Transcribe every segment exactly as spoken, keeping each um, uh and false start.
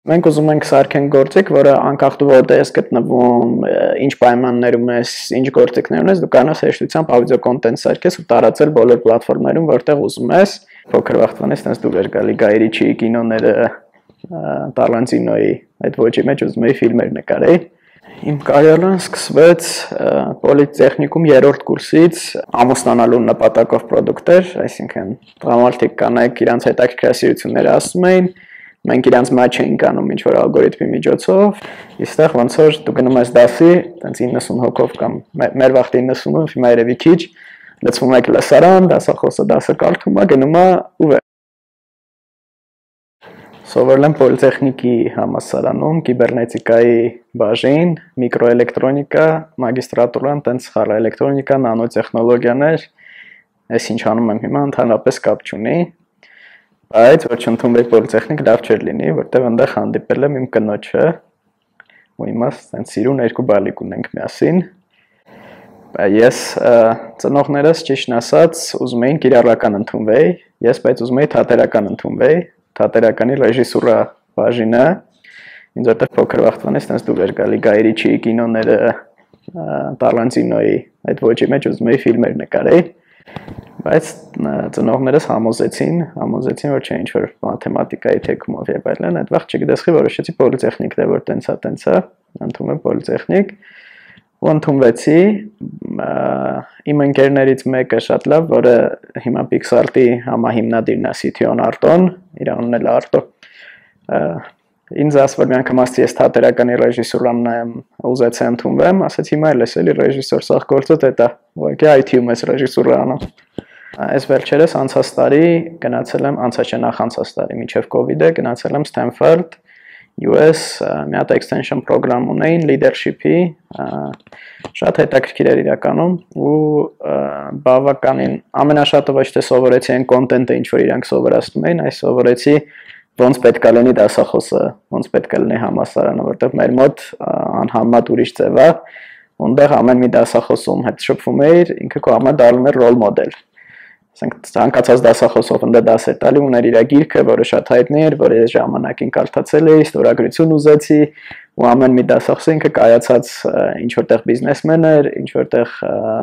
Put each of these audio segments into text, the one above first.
Մենք ուզում ենք սարքենք գործիք, որը անկախ դու որտեղ ես գտնվում, ինչ պայմաններում ես, ինչ գործիքներ ունես, դու կարողանաս հեշտությամբ audio content սարքես ու տարածել բոլոր պլատֆորմներում, որտեղ ուզում ես։ Փոքր վաղտվանից տես դու վեր գալի Գայ Ռիչիի կինոները, Տարանտինոյի այդ ոճի մեջ ուզում էի ֆիլմեր նկարեի։ Իմ կարիերան սկսվեց պոլիտեխնիկում երրորդ կուրսից ամուսնանալու նպատակով պրոդուկտեր, այսինքն տղամարդիկ կանայք իրանց հետաքրքրասիրությունները ասում էին, մենք իրանց մաչ էինք անում ինչ-որ ալգորիթմի միջոցով, իստեղ ոնց որ դու գնում ես դասի, տենց իննսուն հոգով կամ մեր վաղտի իննսունը, հիմա երևի քիչ, լցվում եք լսարան, դասախոսը դասը կարդում է, գնում է ու վեր։ Սովորել եմ պոլիտեխնիկի համալսարանում, կիբերնետիկայի բաժին, միկրոէլեկտրոնիկա, մագիստրատուրան, տենց խառը էլեկտրոնիկա, նանոտեխնոլոգիաներ, այս ինչ անում եմ հիմա ընդհանրապես կապ չունի, բայց որ չընդունվեի պոլիտեխնիկ լավ չէր լինի, որտեղ այնտեղ հանդիպել եմ իմ կնոջը, ու հիմա տենց սիրուն երկու բալիկ ունենք միասին։ Ես ծնողներս ճիշտն ասած ուզում էին կիրառական ընդունվեի, ես բայց ուզում էի թատերական ընդունվեի, թատերականի ռեժիսուրա բաժինը, ինձ որտեղ փոքր վաղտվանից տենց դու վեր գալի Գայ Ռիչիի կինոները, Տարանտինոյի այդ ոճի մեջ ուզում էի ֆիլմեր նկարեի, բայց ծնողներս համոզեցին, համոզեցին, որ չէ ինչ-որ մաթեմատիկայի թեկումով եւ այլն, այդ վաղ չգիտեսի որոշեցի պոլիտեխնիկ դե որ տենց է, տենց է, ընդունում պոլիտեխնիկ, ու ընդունվեցի, իմ ընկերներից մեկը շատ լավ, որը հիմա Pixart-ի համահիմնադիրն է Սիթիոն Արտոն, իր անունն էլ Արտո, ինձ ասում որ մի անգամ ասացի ես թատերականի ռեժիսուրան նայեմ, ուզեցի ընդունվեմ, ասեցի հիմա էլ ես էլի ռեժիսոր, սաղ գործը դա, ուղղակի այ թի-ում ես ռեժիսուրա անում։ Այս վերջերս անցած տարի գնացել եմ, անցած չէ նախ անցած տարի, մինչև կովիդը գնացել եմ Stanford, յու էս, մի հատ extension program ունեին leadership-ի, շատ հետաքրքիր էր իրականում ու բավականին ամենաշատը ոչ թե սովորեցի այն content-ը ինչ որ իրանք սովորացնում էին, այս սովորեցի ոնց պետք է լինի դասախոսը, ոնց պետք է լինի համալսարանը, որտեղ մեր մոտ անհամեմատ ուրիշ ձև է, ունդեղ ամեն մի դասախոսում հետ շփվում էիր, ինքը քո համար դառնում էր role model։ Ասենք ցանկացած դասախոսով ընդ դաս էր տալի, ուներ իր գիրքը, որը շատ հայտնի էր, որ ես ժամանակին կարդացել էի, ստորագրություն ուզեցի, ու ամեն մի դասախոսը ինքը կայացած ինչ որտեղ բիզնեսմեն էր, ինչ որտեղ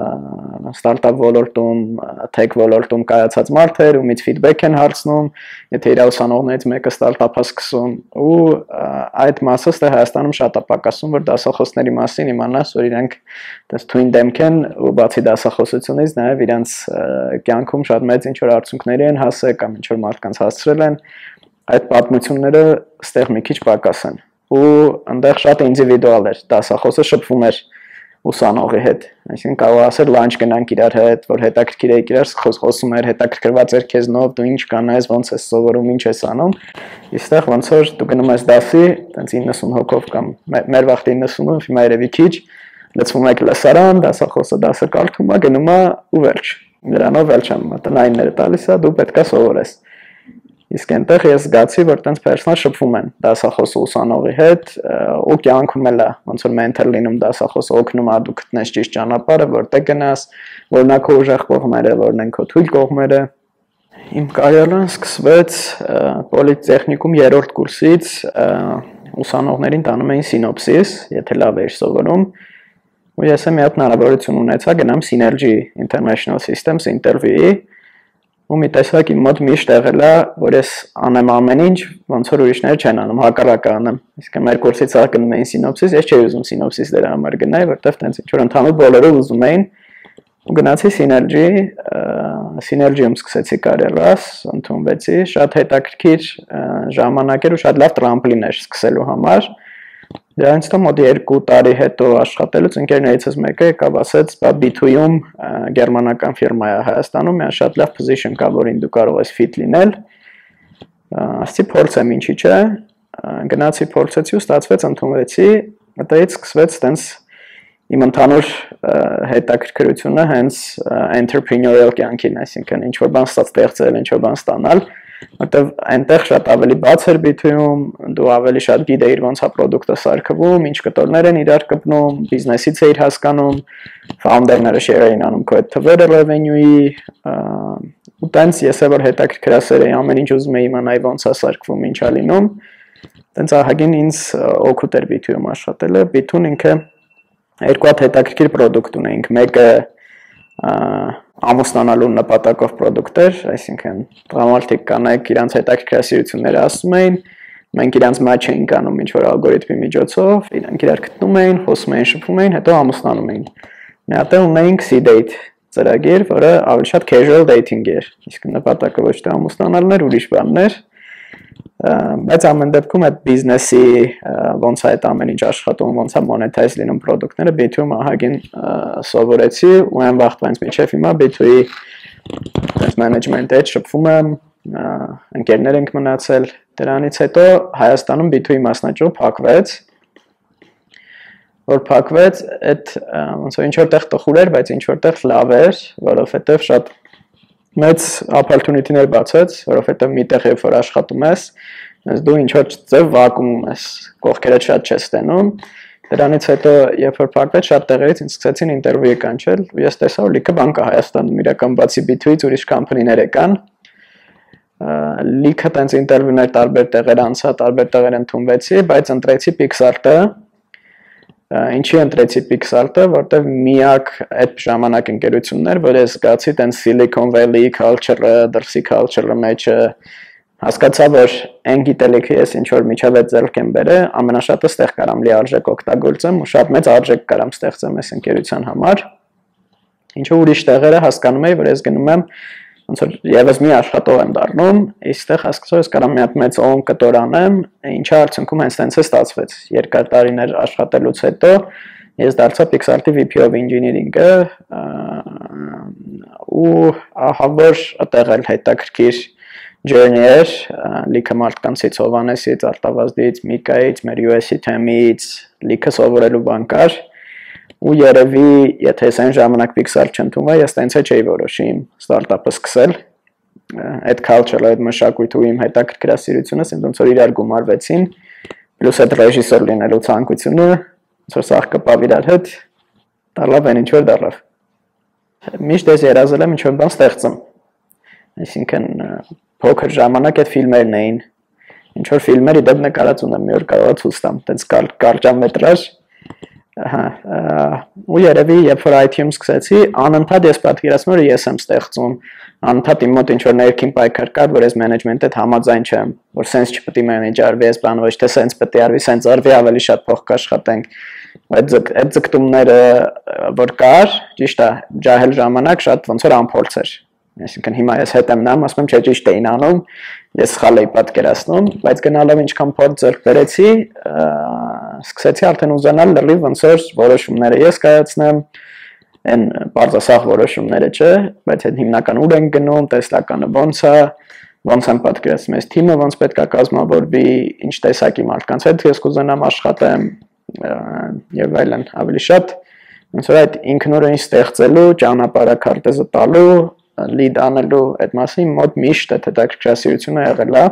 ստարտափ ոլորտում, թեք ոլորտում կայացած մարդ էր, ումից ֆիդբեք են հարցնում, եթե իր ուսանողներից մեկը ստարտափ է սկսում, ու այդ մասը ստե Հայաստանում շատ է պակասում, որ դասախոսների մասին իմանաս, որ իրենք դες թույն դեմք են, ու բացի դասախոսությունից նաև իրենց կյանքում շատ մեծ ինչ որ արդյունքների են հասել կամ ինչ որ մարդկանց հասցրել են, այդ պատմությունները ստեղ մի քիչ պակաս են։ Ու այնտեղ շատ ինդիվիդուալ էր, դասախոսը շփվում էր ուսանողի հետ, այսինքն կարող ասել լանչ գնանք իրար հետ, որ հետաքրքիր է իրար խոսում էր, հետաքրքրված էր քեզնով, դու ինչ կանես, ոնց ես սովորում, ինչ ես անում, իստեղ ոնց որ դու գնում ես դասի, տենց իննսուն հոգով կամ մեր վաղտի իննսունը, հիմա երևի քիչ, լցվում եք լսարան, դասախոսը դասը կարդում է, գնում է ու վերջ, դրանով էլ չեմ, տնայինները տալիս է, դու պետք է սովորես։ Իսկ այնտեղ ես զգացի, որ տենց պերսոնալ շփվում են դասախոսը ուսանողի հետ, ու կյանքում էլ է, ոնց որ մենթոր լինում դասախոսը օգնում է դու գտնես ճիշտ ճանապարհը, որտեղ գնաս, որն է քո ուժեղ կողմերը, որն են քո թույլ կողմերը։ Իմ կարիերան սկսվեց պոլիտեխնիկում երրորդ կուրսից, ուսանողներին տանում էին սինոպսիս, եթե լավ էիր սովորում, ու ես մի հատ հնարավորություն ունեցա գնամ Synergy International Systems ինտերվյուի, ու մի տեսակ իմ մոտ միշտ եղել է, որ ես անեմ ամեն ինչ, ոնց որ ուրիշները չեն անում, հակառակը անեմ։ Իսկ մեր կուրսից ա գնում էին սինոպսիս, ես չէի ուզում սինոպսիս դրա համար գնալ, որտեղ տենց ինչ որ ընդհանուր բոլորը ուզում էին։ Ու գնացի Synergy, Synergy-ում սկսեցի կարիերաս, ընդունվեցի, շատ հետաքրքիր ժամանակ էր ու շատ լավ տրամպլին էր սկսելու համար։ Դրանից հետո մոտ երկու տարի հետո աշխատելուց ընկերներիցս մեկը եկավ ասեց, բա բի թու-ում գերմանական ֆիրմա է Հայաստանում, մի շատ լավ position կա, որին դու կարող ես fit լինել։ Ասեցի փորձեմ ինչի՞ չէ, գնացի փորձեցի ու ստացվեց ընդունվեցի, այդտեղից սկսվեց տենց իմ ընդհանուր հետաքրքրությունը հենց entrepreneurial կյանքին, այսինքն ինչ որ բան ստեղծել, ինչ որ բան ստանալ, որտեղ այնտեղ շատ ավելի բաց էր բի թու-ում, դու ավելի շատ գիտեիր ոնց է product-ը սարքվում, ինչ կտորներ են իրար կպնում, բիզնեսից էիր հասկանում, founder-ները share էին անում քո այդ թվերը revenue-ի, ու տենց ես էլ որ հետաքրքրասեր էի, ամեն ինչ ուզում էի իմանալ ոնց է սարքվում, ինչ է լինում, Տենց ահագին ինձ օգուտ էր B two-ում աշխատելը։ B two-ն ինքը երկու հատ հետաքրքիր պրոդուկտ ունեինք։ Մեկը ամուսնանալու նպատակով պրոդուկտ էր, այսինքն տղամարդիկ կանայք իրանց հետաքրքրասիրությունները ասում էին, մենք իրանց մաչ էինք անում ինչ-որ ալգորիթմի միջոցով, իրանք իրար գտնում էին, խոսում էին, շփվում էին, հետո ամուսնանում էին։ Մի հատ ունեինք C-Date ծրագիր, որը ավելի շատ casual dating էր, իսկ նպատակը ոչ թե ամուսնանալն էր, ուրիշ բաններ, բայց ամեն դեպքում այդ բիզնեսի ոնց է այդ ամեն ինչ աշխատում, ոնց է monetize լինում պրոդուկտները B two-ում ահագին սովորեցի ու այն վաղտվանից մինչև հիմա B two-ի management-ի հետ շփվում եմ, ընկերներ ենք մնացել, դրանից հետո Հայաստանում B two-ի մասնաճյուղ փակվեց, որ փակվեց, այդ ոնց որ ինչ որտեղ տխուր էր, բայց ինչ որտեղ լավ էր, որովհետև շատ մեծ opportunity-ներ բացեց, որովհետև միտեղ երբ որ աշխատում ես, ես դու ինչ որ ձև վակուում ես, կողքերդ շատ չես տենում, դրանից հետո երբ որ փակվեց շատ տեղերից ինձ սկսեցին ինտերվյու կանչել, ու ես տեսա որ լիքը բան կա Հայաստանում, իրական բացի B two-ից ուրիշ կամփանիներ եկան, լիքը տենց ինտերվյուներ տարբեր տեղեր անցա, տարբեր տեղեր ընդունվեցի, բայց ընտրեցի Pixart-ը, ինչի ընտրեցի Pixart-ը, որտեղ միակ այդ ժամանակ ընկերությունն էր, որ ես զգացի տենց Silicon Valley culture-ը, դրսի culture-ը մեջը հասկացա, որ այն գիտելիքը ես ինչ որ միջավայր ձեռք եմ բերել, ամենաշատը ստեղ կարամ լիարժեք օգտագործեմ ու շատ մեծ արժեք կարամ ստեղծեմ այս ընկերության համար։ Ինչու ուրիշ տեղերը հասկանում էի, որ ես գնում եմ ոնց որ եւս մի աշխատող եմ դառնում, այստեղ հասկացա ես կարամ մի հատ մեծ օն կտոր անեմ, ինչի արդյունքում հենց տենց է ստացվեց։ Երկար տարիներ աշխատելուց հետո ես դարձա Pixart-ի V P of Engineering-ը ու ահա որ այդտեղ էլ հետաքրքիր journey էր, լիքը մարդկանցից Հովանեսից, Արտավազդից, Միկայից, մեր U S-ի թեմից, լիքը սովորելու բան կար։ Ու երևի, եթե ես այն ժամանակ Pixart չընդունվա, ես տենց է չէի որոշի իմ ստարտափը սկսել։ Այդ culture-ը, այդ մշակույթը ու իմ հետաքրքրասիրությունը ինձ որ իրար գումարվեցին, պլյուս այդ ռեժիսոր լինելու ցանկությունը, ոնց որ սաղ կպավ իրար հետ, դառավ այն ինչ որ դառավ։ Միշտ ես երազել եմ ինչ որ բան ստեղծեմ։ Այսինքն փոքր ժամանակ այդ ֆիլմերն էին։ Ինչ որ ֆիլմերի դեպ նկարած ունեմ, մի օր կարող ցույց տամ, տենց կարճամետրաժ Ահա, ու երևի երբ որ I T-ում սկսեցի, անընդհատ ես պատկերացնում որ ես եմ ստեղծում, անընդհատ իմ մոտ ինչ որ ներքին պայքար կար, որ ես management-ի հետ համաձայն չեմ, որ sense չպետք է manage արվի, այս բանը ոչ թե sense պետք է արվի, sense արվի, ավելի շատ փող կաշխատենք։ Բայց այդ ձգտումները որ կար, ճիշտ է, ջահել ժամանակ շատ ոնց որ անփորձ էր։ Այսինքն հիմա ես հետ եմ նայում, ասում եմ չէ ճիշտ էին անում, ես սխալ էի պատկերացնում, բայց գնալով ինչքան փորձ ձեռք բերեցի, սկսեցի արդեն ուզենալ լրիվ ոնց որ որոշումները ես կայացնեմ, այն բարձրասախ որոշումները չէ, բայց այդ հիմնական ուր են գնում, տեսլականը ոնց է, ոնց են պատկերացնում այս թիմը, ոնց պետք է կազմավորվի, ինչ տեսակի մարդկանց հետ ես կուզենամ աշխատեմ եւ այլն, ավելի շատ ոնց որ այդ ինքնուրույն ստեղծելու, ճանապարհակարտեզը տալու լիդ անելու այդ մասին մոտ միշտ այդ հետաքրքրասիրությունը եղել է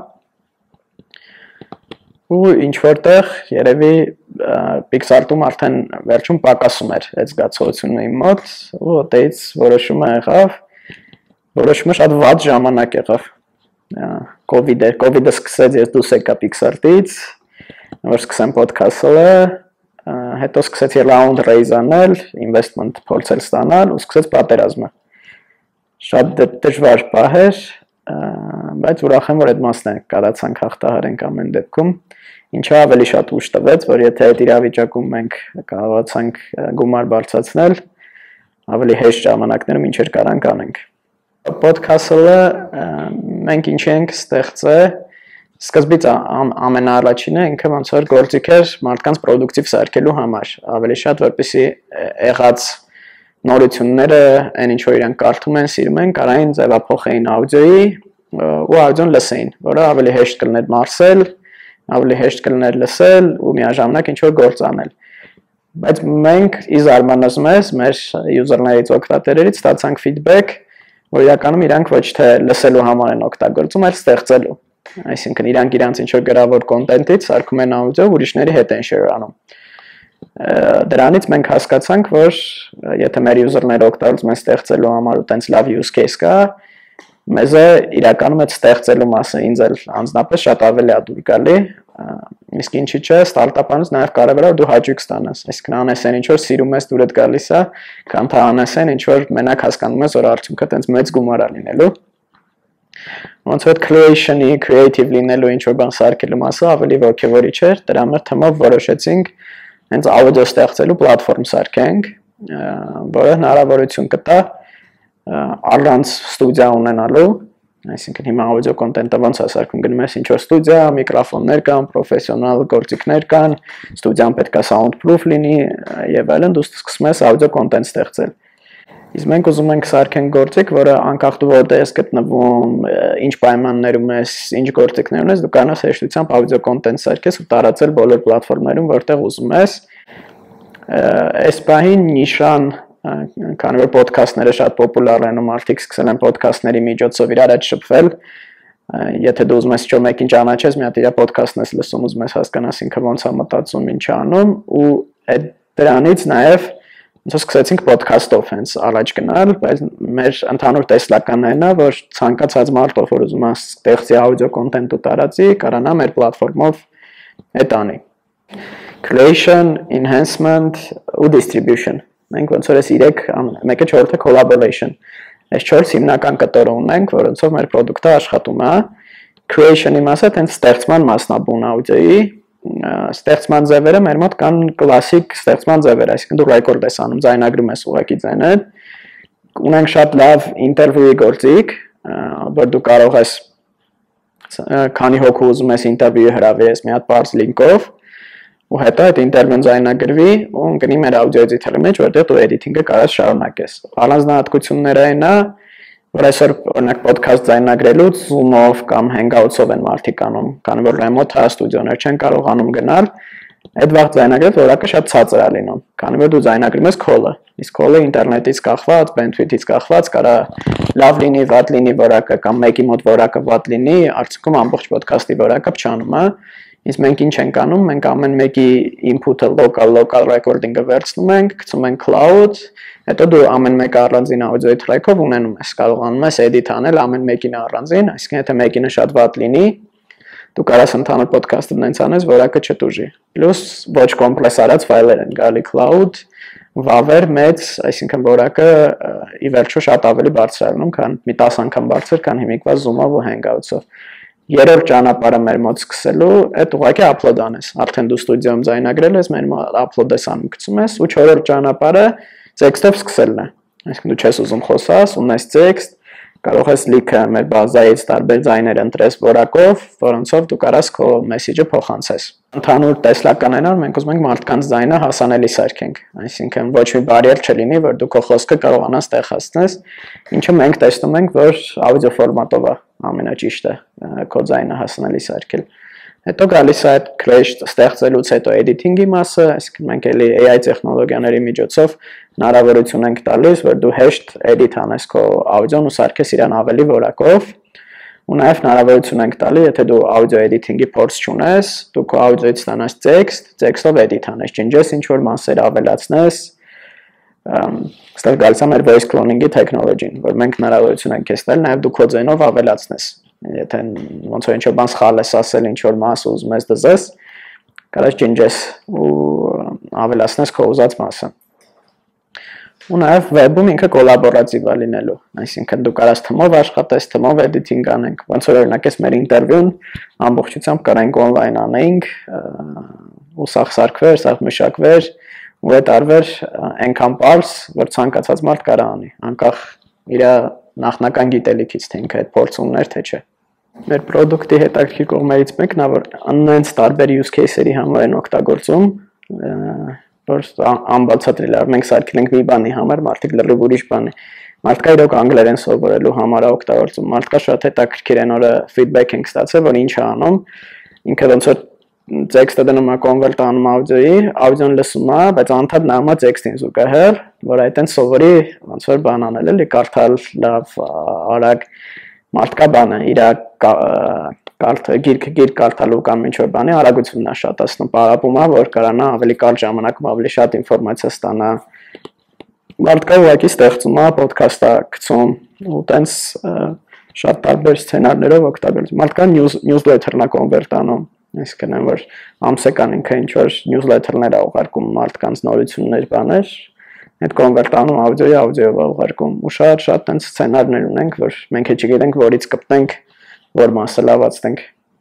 ու ինչ որտեղ երևի Pixart-ում արդեն վերջում պակասում էր այդ զգացողությունը իմ մոտ ու այդից որոշումը եղավ որոշումը շատ վատ ժամանակ եղավ COVID-ը COVID-ը սկսեց ես դուրս եկա Pixart-ից որ սկսեմ podcast-ը հետո սկսեցի round raise անել investment փորձել ստանալ ու սկսեց պատերազմը Շատ դժվար պահ էր, բայց ուրախ եմ, որ այդ մասն է կարացանք հաղթահարենք ամեն դեպքում, ինչը ավելի շատ ուժ տվեց, որ եթե այդ իրավիճակում մենք կարողացանք գումար բարձրացնել, ավելի հեշտ ժամանակներում ինչեր կարանք անենք։ Podcast-ը մենք ինչ ենք ստեղծել, սկզբից ամենաառաջինը ինքը ոնց որ գործիք էր մարդկանց պրոդուկտիվ սարքելու համար, ավելի շատ որպեսզի եղած նորությունները, այն ինչ որ իրանք կարդում են, սիրում են, կարային ձևափոխեին աուդիոյի ու աուդիոն լսեին, որը ավելի հեշտ կլներ մարսել, ավելի հեշտ կլներ լսել ու միաժամանակ ինչ որ գործ անել։ Բայց մենք ի զարմանալուց մեզ մեր user-ներից օգտատերերից ստացանք feedback, որ իրականում իրանք ոչ թե լսելու համար են օգտագործում, այլ ստեղծելու։ Այսինքն իրանք իրանց ինչ որ գրավոր content-ից սարքում են աուդիո, ուրիշների հետ են share անում։ Դրանից մենք հասկացանք, որ եթե մեր user-ները օգտագործում են ստեղծելու համար ու տենց լավ use case կա, մեզ է իրականում այդ ստեղծելու մասը ինձ էլ անձնապես շատ ավելի է դուր գալի, իսկ ինչի՞ չէ, ստարտափանից նաև կարևոր է որ դու հաճույք ստանաս, այսինքն անես այն ինչ որ սիրում ես դուրդ գալիս է, կամ թե անես այն ինչ որ մենակ հասկանում ես որ արդյունքը տենց մեծ գումար է լինելու։ Ոնց որ creation-ի, creative լինելու ինչ որ բան սարքելու մասը ավելի ոգևորիչ էր, դրա մեր թեմով որոշեցինք հենց audio ստեղծելու պլատֆորմ սարքենք, որը հնարավորություն կտա առանց ստուդիա ունենալու, այսինքն հիմա audio content-ը ոնց է սարքում, գնում ես ինչ որ ստուդիա, միկրոֆոններ կան, պրոֆեսիոնալ գործիքներ կան, ստուդիան պետք է soundproof լինի եւ այլն, դու սկսում ես audio content ստեղծել։ Իսկ մենք ուզում ենք սարքենք գործիք, որը անկախ դու որտեղ ես գտնվում, ինչ պայմաններում ես, ինչ գործիքներ ունես, դու կարող ես հեշտությամբ audio content սարքես ու տարածել բոլոր պլատֆորմներում, որտեղ ուզում ես։ Այս պահին նիշան, քանի որ ոդքասթները շատ պոպուլար են ու մարդիկ սկսել են ոդքասթների միջոցով իրար հետ շփվել, եթե դու ուզում ես ինչ-որ մեկին ճանաչես, մի հատ իր ոդքասթն ես լսում, ուզում ես հասկանաս ինքը ոնց է մտածում, ինչ է անում, ու այդ դրանից նաև Ոնց սկսեցինք ոդքասթով հենց առաջ գնալ, բայց մեր ընդհանուր տեսլականն է, որ ցանկացած մարդ, ով որ ուզում է ստեղծի audio content ու տարածի, կարողանա մեր պլատֆորմով այդ անի։ Creation, enhancement ու distribution։ Մենք ոնց որ էս երեք, մեկը չորրորդը collaboration։ Այս չորս հիմնական կտորը ունենք, որոնցով մեր product-ը աշխատում է։ Creation-ի մասը հենց ստեղծման մասն է բուն audio-ի։ Ստեղծման ձևերը մեր մոտ կան կլասիկ ստեղծման ձևեր, այսինքն դու ռեկորդ ես անում, ձայնագրում ես ուղղակի ձայնը։ Ունենք շատ լավ ինտերվյուի գործիք, որ դու կարող ես քանի հոգու ուզում ես ինտերվյու հրավիրես մի հատ բարձ լինկով, ու հետո այդ ինտերվյուն ձայնագրվի ու ընկնի մեր audio editor-ի մեջ, որտեղ դու editing-ը կարաս շարունակես։ Առանձնահատկությունները այն է, որ այսօր օրինակ podcast ձայնագրելուց Zoom-ով կամ Hangout-ով են մարդիկ անում, քանի որ remote ստուդիոներ չեն կարողանում գնալ, այդ վաղ ձայնագրել որակը շատ ցածր է լինում, քանի որ դու ձայնագրում ես call-ը, իսկ call-ը ինտերնետից կախված, bandwidth-ից կախված, կարա լավ լինի, վատ լինի որակը կամ մեկի մոտ որակը վատ լինի, արդյունքում ամբողջ podcast-ի որակը փչանում է, իսկ մենք ինչ ենք անում, մենք ամեն մեկի input-ը local local recording-ը վերցնում ենք, գցում ենք cloud, հետո դու ամեն մեկը առանձին audio track-ով ունենում ես, կարողանում ես edit անել ամեն մեկին առանձին, այսինքն եթե մեկինը շատ վատ լինի, դու կարաս ընդհանուր podcast-ը նենց անես, որակը չտուժի։ Պլյուս ոչ կոմպրես արած ֆայլեր են գալի cloud, վավեր մեծ, այսինքն որակը ի վերջո շատ ավելի բարձր է լինում, քան մի տասը անգամ բարձր, քան հիմիկվա Zoom-ով ու Hangout-ով։ Երրորդ ճանապարհը մեր մոտ սկսելու, այդ ուղղակի upload անես, արդեն դու ստուդիոյում ձայնագրել ես, մեր մոտ upload ես անում, գցում ես, ու չորրորդ ճանապարհը text-ով սկսելն է։ Այսինքն դու չես ուզում խոսաս, ունես text, կարող ես լիքը մեր բազայից տարբեր ձայներ ընտրես որակով, որոնցով դու կարաս քո մեսեջը փոխանցես։ Ընդհանուր տեսլականն է, մենք ուզում ենք մարդկանց ձայնը հասանելի սարքենք, այսինքն ոչ մի բարիեր չլինի, որ դու քո խոսքը կարողանաս տեղ հասցնես, ինչը մենք տեսնում ենք, որ audio ֆորմատով է ամենաճիշտը քո ձայնը հասանելի սարքել։ Հետո գալիս է այդ create ստեղծելուց հետո editing-ի մասը, այսինքն մենք էլի A I տեխնոլոգիաների միջոցով հնարավորություն ենք տալիս, որ դու հեշտ edit անես քո audio-ն ու սարքես իրան ավելի որակով, ու նաև հնարավորություն ենք տալի, եթե դու audio editing-ի փորձ չունես, դու քո audio-ից ստանաս text, text-ով edit անես, ջնջես ինչ-որ մասեր ավելացնես, այստեղ գալիս է մեր voice cloning-ի technology-ն, որ մենք հնարավորություն ենք տալ նաև դու քո ձայնով ավելացնես։ Եթե ոնց որ ինչ-որ բան սխալ ես ասել, ինչ-որ մաս ուզում ես դզես, կարաս ջնջես ու ավելացնես քո ուզած մասը։ Ու նաև web-ում ինքը կոլաբորատիվ է լինելու, այսինքն դու կարաս թմով աշխատես, թմով editing անենք, ոնց որ օրինակ էս մեր ինտերվյուն ամբողջությամբ կարանք on-line անենք, ու սաղ սարքվեր, սաղ մշակվեր, ու այդ արվեր այնքան պարզ, որ ցանկացած մարդ կարա անի, անկախ իր նախնական գիտելիքից, թե ինքը այդ փորձ ուներ, թե չէ։ Մեր product-ի հետաքրքիր կողմերից մեկն է, որ աննենց տարբեր use case-երի համար են օգտագործում, որ անբացատրելի է։ Մենք սարքել ենք մի բանի համար, մարդիկ լրիվ ուրիշ բան է։ Մարդկա իրոք անգլերեն սովորելու համար է օգտագործում։ Մարդկա շատ հետաքրքիր են, օրը feedback ենք ստացել, որ ինչ է անում։ Ինքը ոնց որ text-ը դնում է convert անում audio-ի, audio-ն լսում է, բայց անդադ նայում է text-ին զուգահեռ, որ այդտեն սովորի ոնց որ բան անել, էլի կարդալ լավ, արագ մարդկա բանը, իր կարդը գիրք գիրք կարդալու կամ ինչ-որ բանի արագությունն է շատացնում, պարապում է, որ կարողանա ավելի կարճ ժամանակում ավելի շատ ինֆորմացիա ստանա։ Մարդկա ուղղակի ստեղծում է, podcast-ը գցում, ու տենց շատ տարբեր սցենարներով օգտագործում։ Մարդկան newsletter-ն է convert անում, այսինքն որ ամսական ինքը ինչ որ newsletter-ներ է ուղարկում մարդկանց նորություններ, բաներ, այդ convert անում audio-ի audio-ով ուղարկում։ Ու շատ շատ տենց սցենարներ ունենք, որ մենք էլ չգիտենք որից կպտենք, որ մասը լավացնենք։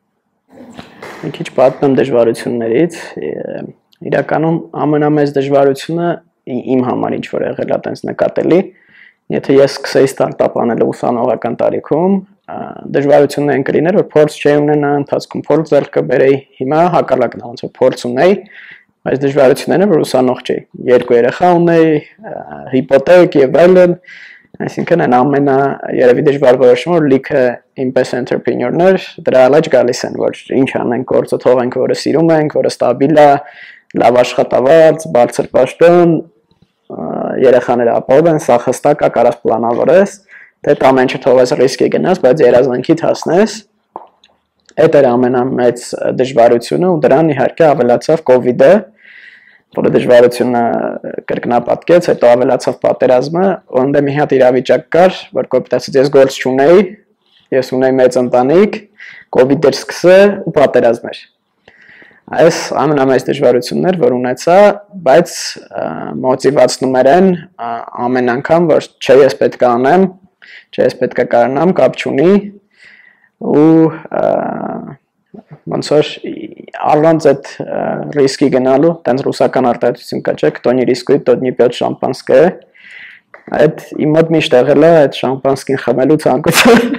Մի քիչ պատմեմ դժվարություններից, իրականում ամենամեծ դժվարությունը իմ համար ինչ որ եղել է տենց նկատելի, եթե ես սկսեի ստարտափ անել ուսանողական տարիքում, դժվարությունն այն կլիներ, որ փորձ չէի ունենա, ընթացքում փորձ ձեռք կբերեի, հիմա հակառակն է, ոնց որ փորձ ունեի, բայց դժվարությունները որ ուսանող չէի, երկու երեխա ունեի, հիպոթեկ եւ այլն, այսինքն այն ամենա երևի դժվար որոշումը որ լիքը ինպես entrepreneur-ներ դրա առաջ գալիս են, որ ինչ անենք, գործը թողենք, որը սիրում ենք, որը ստաբիլ է, լավ աշխատավարձ, բարձր պաշտոն, երեխաները ապահով են, սա հստակ է, կարաս պլանավորես, թե ամեն ինչ թողես ռիսկի գնաս, բայց երազանքիդ հասնես, այդ էր ամենամեծ դժվարությունը ու դրան իհարկե ավելացավ կովիդը, որը դժվարությունը կրկնապատկեց, հետո ավելացավ պատերազմը, որոնց մի հատ իրավիճակ կար, որ կոպիտացից ես գործ չունեի, ես ունեի մեծ ընտանիք, կովիդ էր սկսը ու պատերազմ էր։ Այս ամենամեծ դժվարությունն էր, որ ունեցա, բայց մոտիվացնում էր են ամեն անգամ, որ չէ ես պետք է անեմ, չէ ես պետք է կարողանամ, կապ չունի ու ոնց որ առանց այդ ռիսկի գնալու, տենց ռուսական արտահայտություն կա, չէ, кто не рискует, тот не пьет шампанское, այդ իմ մոտ միշտ եղել է այդ շամպանսկին խմելու ցանկությունը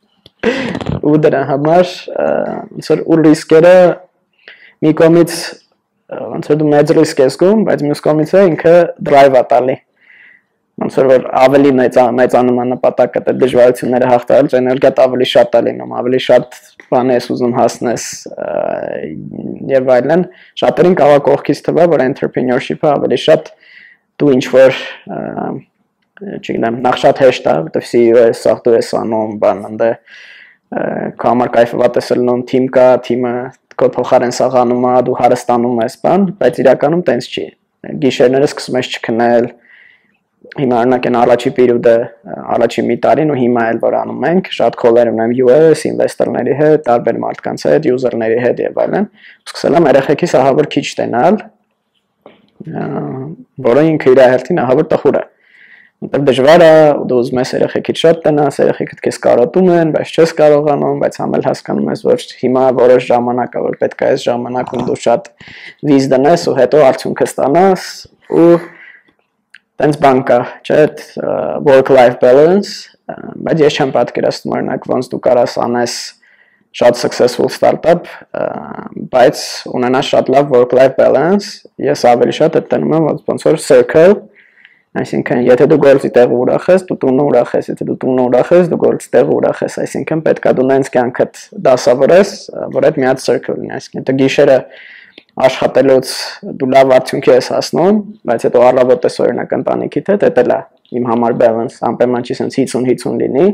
ու դրա համար ոնց որ ու ռիսկերը մի կողմից ոնց որ դու մեծ ռիսկ ես գում, բայց մյուս կողմից է ինքը դրայվ է տալի։ Ոնց որ ավելի մեծ մեծանում է նպատակը, դե դժվարությունները հաղթահարել, էներգիադ ավելի շատ է լինում, ավելի շատ բան ես ուզում հասնես եւ այլն։ Շատերին կարող է կողքից թվա, որ entrepreneurship-ը ավելի շատ դու ինչ որ չգիտեմ, նախ շատ հեշտ է, որտեվ C E O ես, սաղ դու ես անում, բան ընդ կամար կայֆված ես լինում, թիմ կա, թիմը քո փոխարեն սաղանում է, դու հարստանում ես, բան, բայց իրականում տենց չի։ Գիշերները սկսում ես չքնել, հիմա օրինակ են առաջի պերիոդը, առաջի մի տարին ու հիմա էլ որ անում ենք, շատ քոլեր ունեմ U S, ինվեստորների հետ, տարբեր մարդկանց հետ, յուզերների հետ եւ այլն, սկսել եմ երեխեքիս ահավոր քիչ տենալ, որը ինքը իր հերթին ահավոր տխուր է։ Որտեղ դժվար է, դու ուզում ես երեխեքից շատ տնաս, երեխեքդ քեզ կարոտում են, բայց չես կարողանում, բայց համ էլ հասկանում ես, որ հիմա որոշ ժամանակ է, որ պետք է այս ժամանակում դու շատ վիզ դնես ու հետո արդյունքը ստանաս ու տենց բան կա, չէ, work-life balance, բայց ես չեմ պատկերացնում օրինակ ոնց դու կարաս անես շատ successful startup, բայց ունենաս շատ լավ work-life balance, ես ավելի շատ այդ տենում եմ ոնց որ circle, այսինքն եթե դու գործի տեղը ուրախ ես, դու տունը ուրախ ես, եթե դու տունը ուրախ ես, դու գործի տեղը ուրախ ես, այսինքն պետք է դու նենց կյանքդ դասավորես, որ այդ մի հատ circle լինի, այսինքն դու գիշերը աշխատելուց դու լավ արդյունքի ես հասնում, բայց հետո առավոտ ես օրինակ ընտանիքիդ հետ, դա էլ է իմ համար balance, անպայման չի sense հինգ հինգ լինի,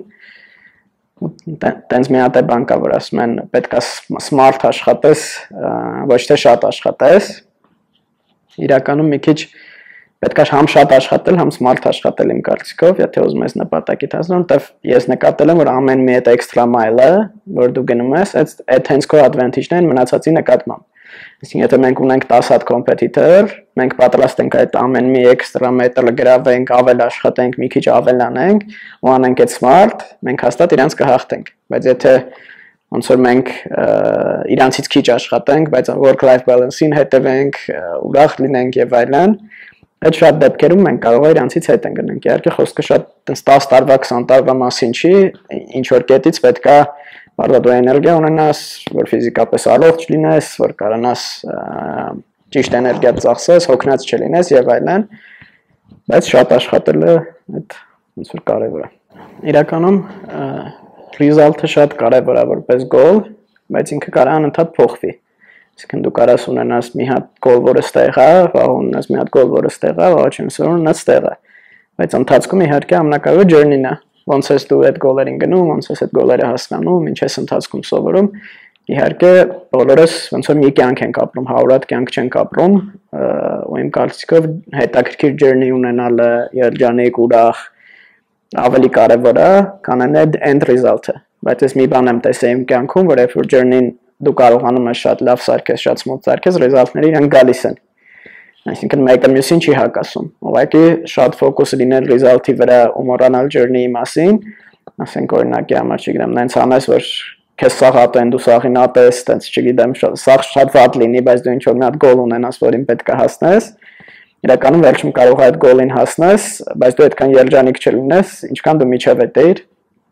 տենց մի հատ է բան կա, որ ասում են պետք է smart աշխատես, ոչ թե շատ աշխատես, իրականում մի քիչ պետք է համ շատ աշխատել, համ smart աշխատել իմ կարծիքով, եթե ուզում ես նպատակիդ հասնել, որտեվ ես նկատել եմ, որ ամեն մի այդ extra mile-ը, որ դու գնում ես, այդ հենց քո advantage-ն են մնացածի նկատմամբ։ Այսինքն եթե մենք ունենք տասը հատ competitor, մենք պատրաստ ենք այդ ամեն մի extra metal-ը գրավենք, ավել աշխատենք, մի քիչ ավելանենք, ու անենք այդ smart, մենք հաստատ իրանց կհաղթենք։ Բայց եթե ոնց որ մենք իրանցից քիչ աշխատենք, բայց work-life balance-ին հետևենք, ուրախ լինենք եւ այլն, այդ շատ դեպքերում մենք կարող է իրանցից հետ ընկնենք։ Իհարկե խոսքը շատ տասը տարվա, քսան տարվա մասին չի, ինչ որ կետից պետք է Բարդ դու էներգիա ունենաս, որ ֆիզիկապես առողջ լինես, որ կարողանաս ճիշտ էներգիա ծախսես, հոգնած չլինես եւ այլն, բայց շատ աշխատելը այդ ոնց որ կարեւոր է։ Իրականում result-ը շատ կարեւոր է որպես goal, բայց ինքը կարող է անընդհատ փոխվի։ Այսինքն դու կարաս ունենաս մի հատ goal, որը ստեղ է, վաղ ունենաս մի հատ goal, որը ստեղ է, վաղ չունենաս, ունենաս ստեղ է։ Բայց ընթացքում իհարկե ամենակարևորը journey-ն է։ Ոնց ես դու այդ գոլերին գնում, ոնց ես այդ գոլերը հասկանում, ինչ ես ընթացքում սովորում, իհարկե բոլորս ոնց որ մի կյանք ենք ապրում, հարյուր կյանք չենք ապրում, ու իմ կարծիքով հետաքրքիր journey ունենալը, երջանիկ, ուրախ, ավելի կարևոր է, քան այդ end result-ը։ Բայց ես մի բան եմ տեսել իմ կյանքում, որ երբ որ journey-ին դու կարողանում ես շատ լավ սարքես, շատ smooth սարքես, result-ները իրեն գալիս են։ Այսինքն մեկը մյուսին չի հակասում։ Ուղղակի շատ focus լինել result-ի վրա ու մոռանալ journey-ի մասին, ասենք օրինակի համար, չգիտեմ, նենց անես, որ քեզ սաղատեն, դու սաղին ատես, տենց չգիտեմ, սաղ շատ վատ լինի, բայց դու ինչ-որ մի հատ գոլ ունենաս, որին պետք է հասնես, իրականում վերջում կարող է այդ գոլին հասնես, բայց դու այդքան երջանիկ չլինես, ինչքան դու միջև էտեիր,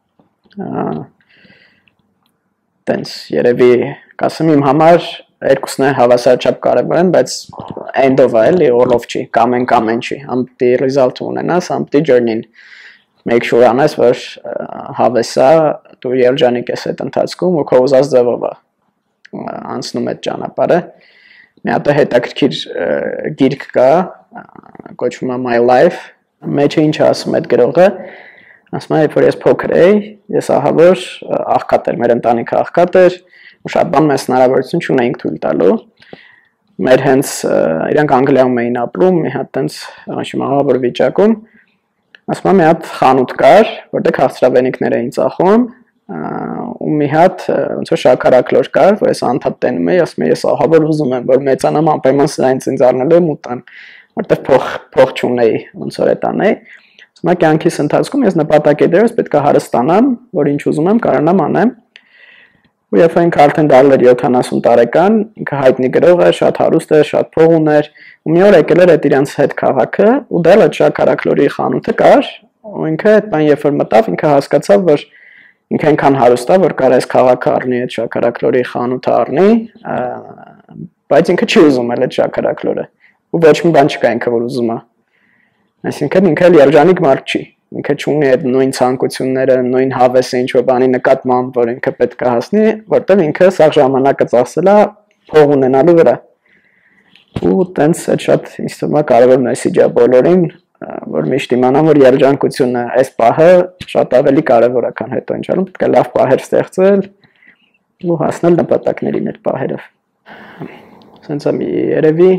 տենց երևի կասեմ իմ համար երկուսն է հավասարաչափ կարևոր են, բայց end-ով է էլի, all-ով չի, կամեն կամեն չի, ամպտի result ունենաս, ամպտի journey-ին make sure անես, որ հավեսա դու երջանիկ ես այդ ընթացքում ու քո ուզած ձևով է անցնում այդ ճանապարհը։ Մի հատ հետաքրքիր գիրք կա, կոչվում է My Life, մեջը ինչ ասում այդ գրողը, ասում է, որ ես փոքր էի, ես ահա որ աղքատ էր, մեր ընտանիքը աղքատ էր, ու շատ բան մեզ հնարավորություն չունեինք թույլ տալու։ Մեր հենց իրանք Անգլիայում էին ապրում, մի հատ տենց աղավոր վիճակում, ասում եմ մի հատ խանութ կար, որտեղ քաղցրավենիքներ էին ծախում, ու մի հատ ոնց որ շաքարակլոր կար, որ ես անդադ տենում էի, ասում եմ ես ահա որ ուզում եմ, որ մեծանամ անպայման սրանից ինձ առնելու եմ ու տան, որտեղ փող փող չունեի, ոնց որ այդ անեի։ Ասում եմ կյանքիս ընթացքում ես նպատակ եմ դրել, պետք է հարստանամ, որ ինչ ուզում եմ կարողանամ անեմ։ Ու երբ ինքը արդեն դարձել էր յոթանասուն տարեկան, ինքը հայտնի գրող էր, շատ հարուստ էր, շատ փող ուներ, ու մի օր եկել էր այդ իրանց հետ քաղաքը, ու դեռ այդ շաքարակլորի խանութը կար, ու ինքը այդ բան երբ որ մտավ, ինքը հասկացավ, որ ինքը այնքան հարուստ է, որ կարող է քաղաքը առնի այդ շաքարակլորի խանութը առնի, բայց ինքը չի ուզում էլ այդ շաքարակլորը, ու ոչ մի բան չկա ինքը որ ուզում է։ Այսինքն ինքը երջանիկ մարդ չի, ինքը չունի այդ նույն ցանկությունները, նույն հավեսը ինչ-որ բանի նկատմամբ, որ ինքը պետք է հասնի, որտեղ ինքը սաղ ժամանակը ծախսել է փող ունենալու վրա։ Ու տենց այդ շատ ինձ թվում է կարևոր մեսեջ է բոլորին, որ միշտ իմանան, որ երջանկությունը այս պահը շատ ավելի կարևոր է, քան հետո ինչ արում, պետք է լավ պահեր ստեղծել ու հասնել նպատակներին այդ պահերով։ Սենց է երևի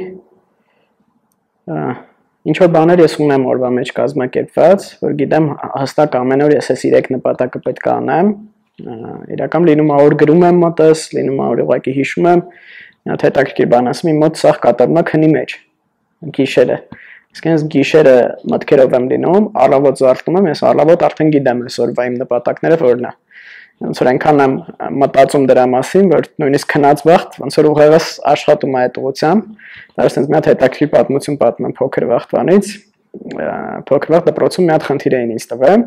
ինչ որ բաներ ես ունեմ օրվա մեջ կազմակերպված, որ գիտեմ հստակ ամեն օր ես այս երեք նպատակը պետք է անեմ, իրական լինում է որ գրում եմ մոտս, լինում է որ ուղղակի հիշում եմ, մի հատ հետաքրքիր բան ասում, իմ մոտ սաղ կատարվում է քնի մեջ, գիշերը, իսկ ես գիշերը մտքերով եմ լինում, առավոտ զարթնում եմ, ես առավոտ արդեն գիտեմ այս օրվա իմ նպատակները որն է, ոնց որ այնքան եմ մտածում դրա մասին, որ նույնիսկ քնած վաղտ, ոնց որ ուղեղս աշխատում է այդ ուղղությամբ, դա ասենց մի հատ հետաքրքիր պատմություն պատմեմ փոքր վաղտվանից, փոքր վաղ դպրոցում մի հատ խնդիր էին ինձ տվել,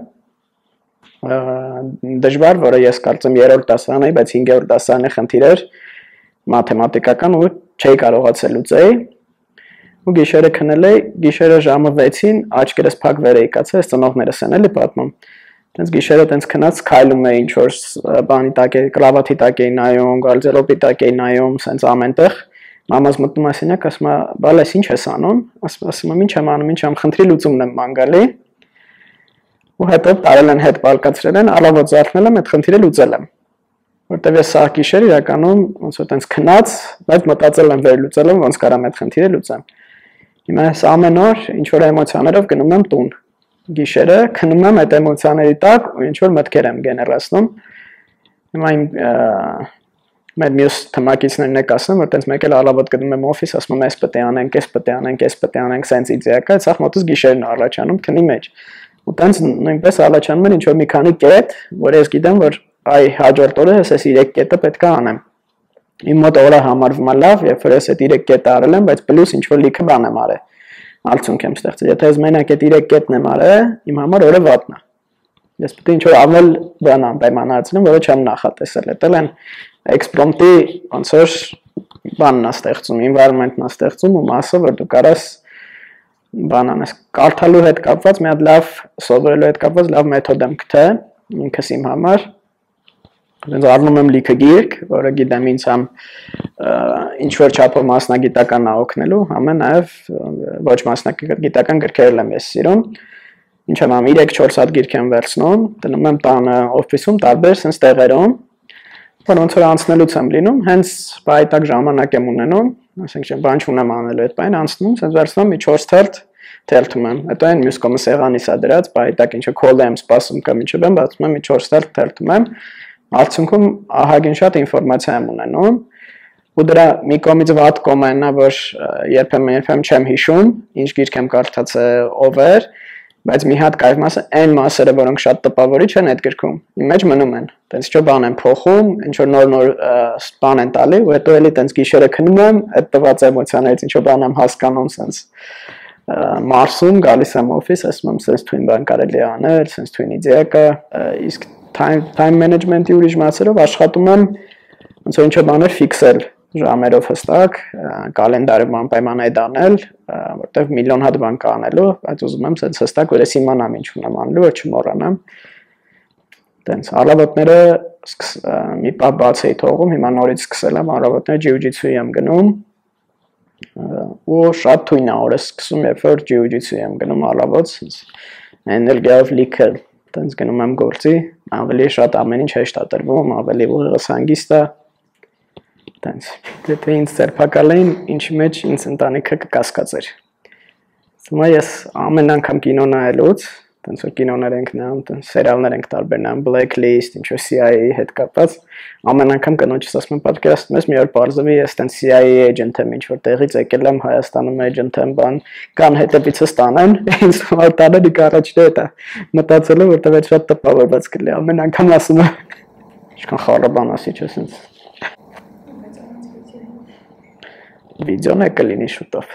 դժվար, որը ես կարծեմ երրորդ դասարան էի, բայց հինգերորդ դասարանի խնդիր էր, մաթեմատիկական ու չէի կարողացել լուծեի, ու գիշերը քնել էի, գիշերը ժամը վեցին, աչքերս փակ վեր էի կացել, այս ծնողներս են էլի պատմում։ Տենց գիշերը տենց քնած քայլում էի ինչ որ բանի տակ էի, կրավաթի տակ էի նայում, գարդերոբի տակ էի նայում, սենց ամենտեղ։ Մամաս մտնում է սենյակ, ասում է, «Բալես, ինչ ես անում»։ Ասում եմ, «Ինչ եմ անում, ինչ եմ, խնդրի լուծումն եմ մանգալի»։ Ու հետո տարել են հետ բալկացրել են, առավոտ զարթնել եմ, այդ խնդիրը լուծել եմ։ Որտեւ ես սա գիշեր իրականում ոնց որ տենց քնած, բայց մտածել եմ վերլուծել եմ, ոնց կարամ այդ խնդիրը լուծեմ։ Հիմա ես ամեն օր ինչ որ էմոցիաներով գնում եմ տուն։ Գիշերը քնում եմ այդ էմոցիաների տակ ու ինչ որ մտքեր եմ գեներացնում։ Հիմա իմ մեր մյուս թմակիցներն եք ասում, որ տենց մեկ էլ առավոտ գնում եմ օֆիս, ասում եմ, «Էս պետք է անենք, էս պետք է անենք, էս պետք է անենք», սենց իդեա, սա մոտս գիշերն առաջանում քնի մեջ։ Ու տենց նույնպես առաջանում են ինչ որ մի քանի կետ, որ ես գիտեմ, որ այ հաջորդ օրը ես այս երեք կետը պետք է անեմ։ Իմ մոտ օրը համարվում է լավ, երբ որ ես այդ երեք կետը արել եմ, բայց պլյուս ինչ որ լիքը բան եմ արել։ Արդյունք եմ ստեղծել։ Եթե ես մենակ այդ երեք կետն եմ արել, իմ համար օրը վատն է։ Ես պետք է ինչ որ ավել բան անպայմանացնեմ, որը չեմ նախատեսել։ Էտել են exprompt-ի ոնց որ բանն է ստեղծում, environment-ն է ստեղծում ու մասը, որ դու կարաս բան անես։ Կարդալու հետ կապված մի հատ լավ սովորելու հետ կապված լավ մեթոդ եմ գտել ինքս իմ համար։ Ես առնում եմ լիքը գիրք, որը գիտեմ ինձ համ ինչ որ չափով մասնագիտական է օգնելու, համը նաև ոչ մասնագիտական գրքեր եմ ես սիրում։ Ինչ եմ անում, երեք-չորս հատ գիրք եմ վերցնում, դնում եմ տանը օֆիսում տարբեր sense տեղերում, որ ոնց որ անցնելուց եմ լինում, հենց բայտակ ժամանակ եմ ունենում, ասենք չեմ բան չունեմ անելու այդ բանը, անցնում, sense վերցնում մի չորս թերթ, թերթում եմ, հետո այն մյուս կողմը սեղանիս է դրած, բայտակ ինչը call եմ սպասում կամ ինչը բեմ, բացում եմ մի չորս տեղ թերթում եմ, արդյունքում ահագին շատ ինֆորմացիա եմ ունենում, ու դրա մի կողմից վատ կողմը այն է, որ երբեմն երբեմն չեմ հիշում, ինչ գիրք եմ կարդացել, ով էր, բայց մի հատ կայֆ մասը, այն մասերը, որոնք շատ տպավորիչ են այդ գրքում, իմ մեջ մնում են, տենց ինչ-որ բան եմ փոխում, ինչ-որ նոր-նոր բան են տալի, ու հետո էլի տենց գիշերը քնում եմ, այդ տված էմոցիաներից ինչ-որ բան եմ հասկանում, սենց մարսում, գալիս եմ օֆիս, ասում եմ, սենց թույն բան կարելի է անել, սենց թույն իդեա կա, իսկ time management-ի ուրիշ մասերով աշխատում եմ ոնց որ ինչ-որ բաներ ֆիքսել ժամերով հստակ, կալենդարում անպայման այդ անել, որտեղ միլիոն հատ բան կա անելու, բայց ուզում եմ սենց հստակ, որ ես իմանամ ինչ ունեմ անելու, որ չմոռանամ։ Տենց առավոտները մի պահ բաց էի թողում, հիմա նորից սկսել եմ առավոտները ջիուջիցուի եմ գնում, ու շատ թույն է օրը սկսում, երբ որ ջիուջիցուի եմ գնում առավոտ, էներգիայով լիքը, տենց գնում եմ գործի, ավելի շատ ամեն ինչ հեշտ է տրվում, ավելի ուղեղս հանգիստ է, տենց, եթե ինձ ձերբակալ էին, ինչի մեջ ինձ ընտանիքը կկասկածեր։ Հիմա ես ամեն անգամ կինո նայելուց, տենց որ կինոներ ենք նայում, տենց սերիալներ ենք տարբեր նայում, Blacklist, ինչ որ C I A-ի հետ կապված, ամեն անգամ կնոջս ասում եմ պատկերացնում ես մի օր պարզվի ես տենց C I A agent եմ, ինչ որ տեղից եկել եմ Հայաստանում agent եմ, բան, կան հետևիցս տանեն, ինձ համար տանելիք առաջին հետ է, մտածել եմ, որտեղ այդ շատ տպավորված կլինի, ամեն անգամ ասում եմ, ինչքան խառը բան ասի, չէ՞ սենց։ Վիդեոն է կլինի շուտով։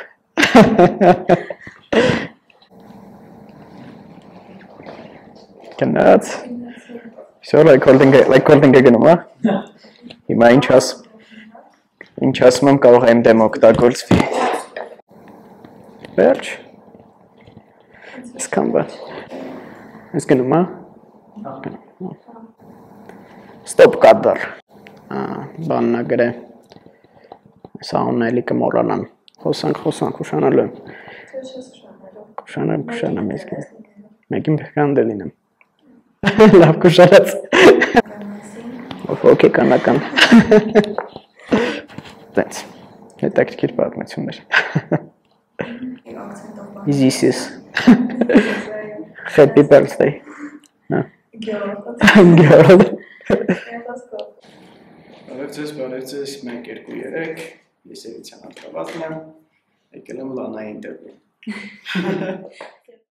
Կնած։ Всё, recording-ը, recording-ը գնում է։ Հիմա ինչ աս ինչ ասում եմ կարող եմ դեմ օգտագործվի։ Վերջ։ Սկամ բա։ Ես գնում է։ Stop կադր։ Ահա, բաննա գրե։ Սա ունելի կմոռանամ։ Խոսանք, խոսանք, ուշանալու եմ։ Ուշանամ, ուշանամ ես կես։ Մեկին բերքան դելին եմ։ Լավ կուշարած։ Okay, կանական։ Տենց։ Հետաքրքիր պատմություններ։ This is Happy birthday։ Girl։ Բարևձեզ, բարևձեզ, մեկ, երկու, երեք, ես Էվիցյան Արտավազն եմ, եկել եմ Լանայի ինտերվյու։